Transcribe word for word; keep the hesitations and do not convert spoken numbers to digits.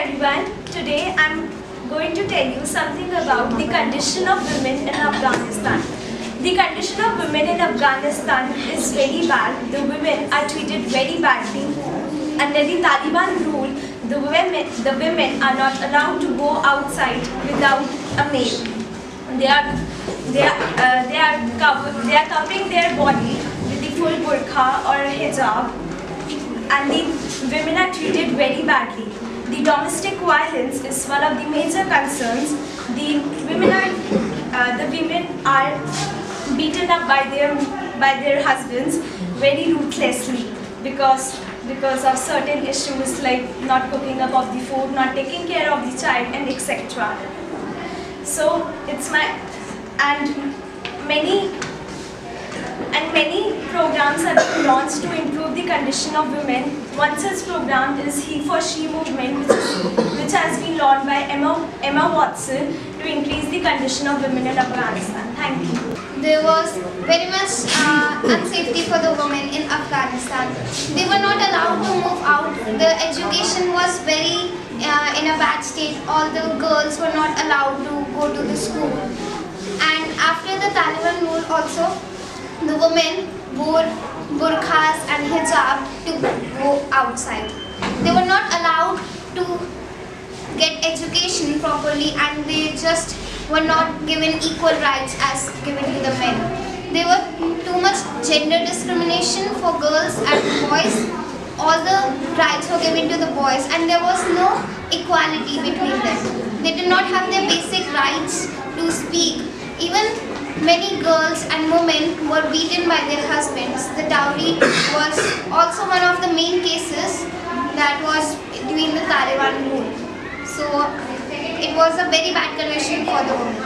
everyone. Today I'm going to tell you something about the condition of women in Afghanistan. The condition of women in Afghanistan is very bad. The women are treated very badly. Under the Taliban rule, the women, the women are not allowed to go outside without a male. They are, they are, uh, they are, cover, they are covering their body with the full burqa or hijab, and the women are treated very badly. The domestic violence is one of the major concerns. The women are, uh, the women are beaten up by their by their husbands very ruthlessly because because of certain issues like not cooking up of the food, not taking care of the child, and et cetera. So it's my and many and many programs have been launched to improve the condition of women. One such program is He for She movement, which, is, which has been launched by Emma, Emma Watson to increase the condition of women in Afghanistan. Thank you. There was very much uh, unsafety for the women in Afghanistan. They were not allowed to move out. The education was very uh, in a bad state. All the girls were not allowed to go to the school. And after the Taliban rule also, the women wore burqas and hijab to go outside. They were not allowed to get education properly, and they just were not given equal rights as given to the men. There were too much gender discrimination for girls and boys. All the rights were given to the boys, and there was no equality between them. They did not have their basic rights to speak. Even many girls and women were beaten by their husbands. The dowry was also one of the main cases that was during the Taliban rule. So it was a very bad condition for the women.